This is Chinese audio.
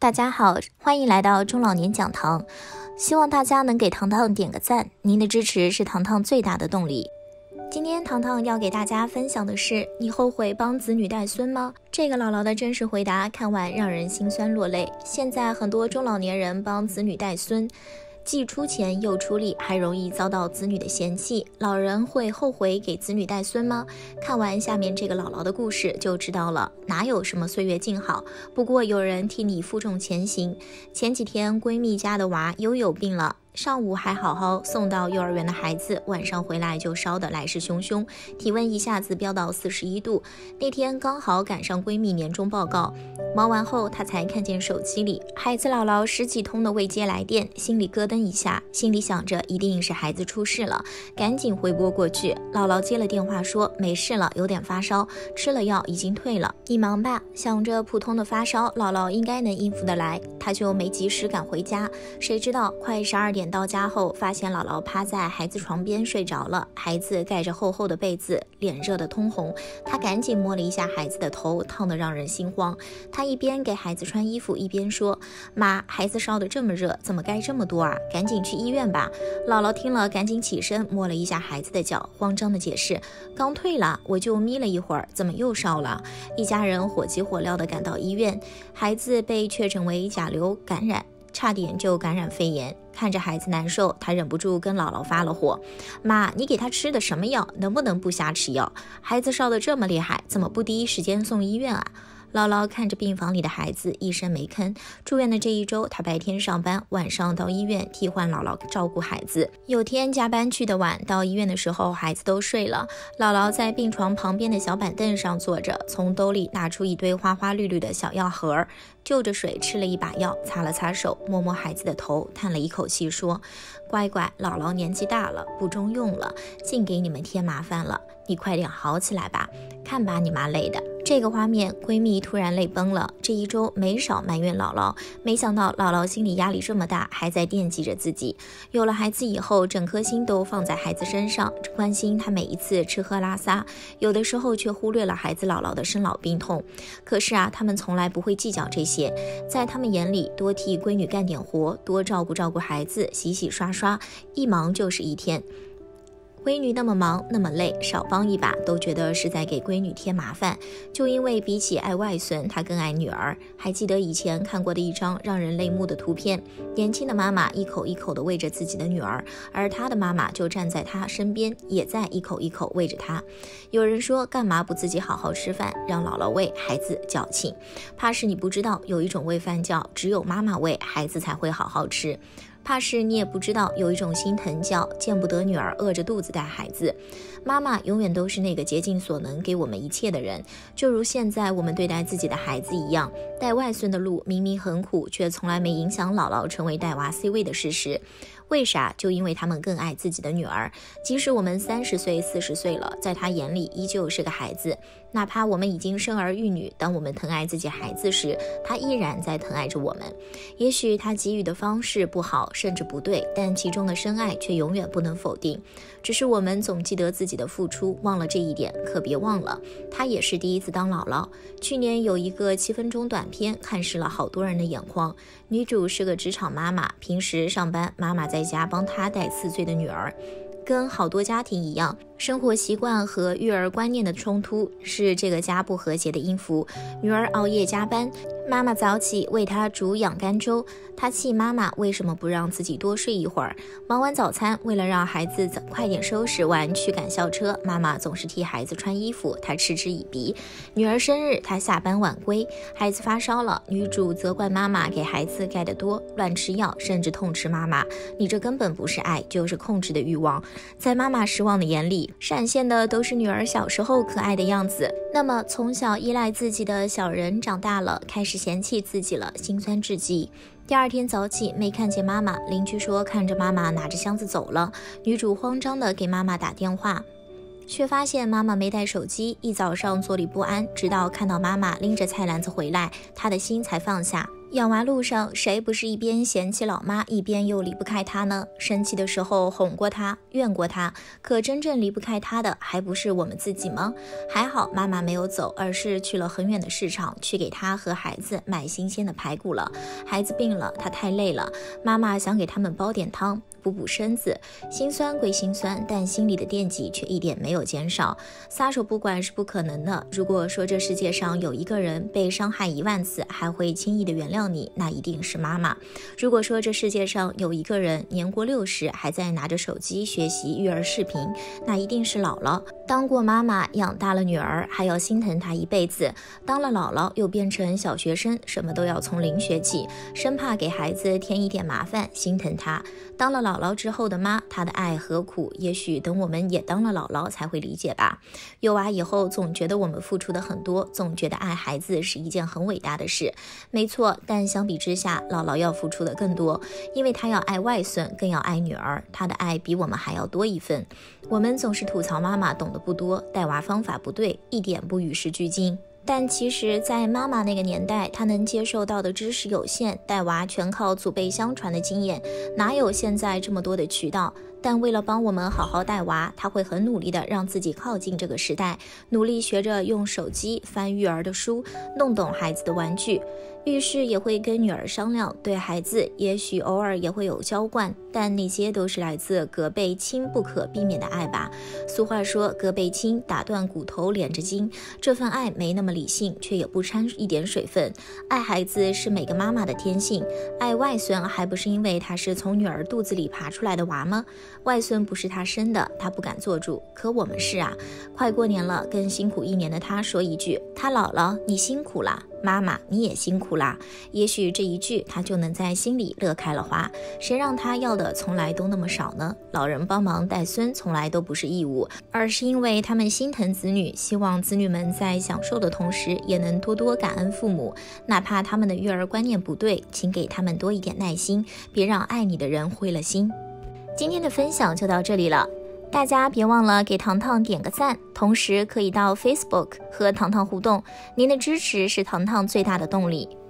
大家好，欢迎来到中老年讲堂，希望大家能给糖糖点个赞，您的支持是糖糖最大的动力。今天糖糖要给大家分享的是，你后悔帮子女带孙吗？这个姥姥的真实回答看完让人心酸落泪。现在很多中老年人帮子女带孙，既出钱又出力，还容易遭到子女的嫌弃。老人会后悔给子女带孙吗？看完下面这个姥姥的故事就知道了，哪有什么岁月静好，不过有人替你负重前行。前几天闺蜜家的娃悠悠病了，上午还好好送到幼儿园的孩子，晚上回来就烧得来势汹汹，体温一下子飙到41度。那天刚好赶上闺蜜年终报告，忙完后她才看见手机里孩子姥姥10几通的未接来电，心里咯噔一下，心里想着一定是孩子出事了，赶紧回拨过去。姥姥接了电话说没事了，有点发烧，吃了药已经退了，你忙吧。想着普通的发烧姥姥应该能应付得来，她就没及时赶回家。谁知道快12点到家后，发现姥姥趴在孩子床边睡着了，孩子盖着厚厚的被子，脸热得通红。她赶紧摸了一下孩子的头，烫得让人心慌。她一边给孩子穿衣服，一边说：妈，孩子烧得这么热，怎么盖这么多啊？赶紧去医院吧。姥姥听了赶紧起身摸了一下孩子的脚，慌张地解释：刚退了，我就眯了一会儿，怎么又烧了？一家人火急火燎地赶到医院，孩子被确诊为甲流感染，差点就感染肺炎。看着孩子难受，他忍不住跟姥姥发了火：妈，你给他吃的什么药？能不能不瞎吃药？孩子烧得这么厉害，怎么不第一时间送医院啊？姥姥看着病房里的孩子，一声没吭。住院的这一周，她白天上班，晚上到医院替换姥姥照顾孩子。有天加班去得晚，到医院的时候孩子都睡了，姥姥在病床旁边的小板凳上坐着，从兜里拿出一堆花花绿绿的小药盒，就着水吃了一把药，擦了擦手，摸摸孩子的头，叹了一口气说：乖乖，姥姥年纪大了，不中用了，净给你们添麻烦了，你快点好起来吧，看把你妈累的。这个画面，闺蜜突然泪崩了。这一周没少埋怨姥姥，没想到姥姥心里压力这么大，还在惦记着自己。有了孩子以后，整颗心都放在孩子身上，关心他每一次吃喝拉撒，有的时候却忽略了孩子姥姥的生老病痛。可是啊，他们从来不会计较这些，在他们眼里，多替闺女干点活，多照顾孩子，洗洗刷刷，一忙就是一天。闺女那么忙那么累，少帮一把都觉得是在给闺女添麻烦。就因为比起爱外孙，她更爱女儿。还记得以前看过的一张让人泪目的图片，年轻的妈妈一口一口地喂着自己的女儿，而她的妈妈就站在她身边，也在一口一口喂着她。有人说，干嘛不自己好好吃饭，让姥姥喂，孩子矫情。怕是你不知道，有一种喂饭叫只有妈妈喂，孩子才会好好吃。怕是你也不知道，有一种心疼叫见不得女儿饿着肚子带孩子。妈妈永远都是那个竭尽所能给我们一切的人，就如现在我们对待自己的孩子一样。带外孙的路明明很苦，却从来没影响姥姥成为带娃 C 位的事实。为啥？就因为他们更爱自己的女儿，即使我们30岁40岁了，在他眼里依旧是个孩子。哪怕我们已经生儿育女，当我们疼爱自己孩子时，他依然在疼爱着我们。也许他给予的方式不好，甚至不对，但其中的深爱却永远不能否定。只是我们总记得自己的付出，忘了这一点，可别忘了，她也是第一次当姥姥。去年有一个7分钟短片，看湿了好多人的眼眶。女主是个职场妈妈，平时上班，妈妈在家帮她带4岁的女儿。跟好多家庭一样，生活习惯和育儿观念的冲突是这个家不和谐的音符。女儿熬夜加班，妈妈早起为她煮养肝粥，她气妈妈为什么不让自己多睡一会儿。忙完早餐，为了让孩子快点收拾完去赶校车，妈妈总是替孩子穿衣服，她嗤之以鼻。女儿生日，她下班晚归，孩子发烧了，女主责怪妈妈给孩子盖得多，乱吃药，甚至痛斥妈妈，你这根本不是爱，就是控制的欲望。在妈妈失望的眼里，闪现的都是女儿小时候可爱的样子。那么从小依赖自己的小人长大了，开始嫌弃自己了，心酸至极。第二天早起没看见妈妈，邻居说看着妈妈拿着箱子走了，女主慌张地给妈妈打电话，却发现妈妈没带手机，一早上坐立不安，直到看到妈妈拎着菜篮子回来，她的心才放下。 养娃路上，谁不是一边嫌弃老妈，一边又离不开她呢？生气的时候哄过她，怨过她，可真正离不开她的，还不是我们自己吗？还好妈妈没有走，而是去了很远的市场，去给她和孩子买新鲜的排骨了。孩子病了，她太累了，妈妈想给他们煲点汤，补补身子。心酸归心酸，但心里的惦记却一点没有减少。撒手不管是不可能的。如果说这世界上有一个人被伤害10000次，还会轻易的原谅你，那一定是妈妈。如果说这世界上有一个人年过60还在拿着手机学习育儿视频，那一定是姥姥。当过妈妈养大了女儿，还要心疼她一辈子，当了姥姥又变成小学生，什么都要从零学起，生怕给孩子添一点麻烦，心疼她。当了姥姥之后的妈，她的爱和苦，也许等我们也当了姥姥才会理解吧。有娃以后总觉得我们付出的很多，总觉得爱孩子是一件很伟大的事，没错，但相比之下，姥姥要付出的更多，因为她要爱外孙，更要爱女儿，她的爱比我们还要多一份。我们总是吐槽妈妈懂得不多，带娃方法不对，一点不与时俱进。但其实在妈妈那个年代，她能接受到的知识有限，带娃全靠祖辈相传的经验，哪有现在这么多的渠道。但为了帮我们好好带娃，她会很努力的让自己靠近这个时代，努力学着用手机翻育儿的书，弄懂孩子的玩具。遇事也会跟女儿商量，对孩子也许偶尔也会有娇惯，但那些都是来自隔辈亲不可避免的爱吧。俗话说，隔辈亲打断骨头连着筋，这份爱没那么理性，却也不掺一点水分。爱孩子是每个妈妈的天性，爱外孙还不是因为他是从女儿肚子里爬出来的娃吗？外孙不是他生的，他不敢做主，可我们是啊。快过年了，跟辛苦1年的他说一句，他姥姥你辛苦啦，妈妈你也辛苦啦。也许这一句他就能在心里乐开了花。谁让他要的从来都那么少呢？老人帮忙带孙从来都不是义务，而是因为他们心疼子女，希望子女们在享受的同时也能多多感恩父母。哪怕他们的育儿观念不对，请给他们多一点耐心，别让爱你的人灰了心。今天的分享就到这里了，大家别忘了给糖糖点个赞，同时可以到 Facebook 和糖糖互动，您的支持是糖糖最大的动力。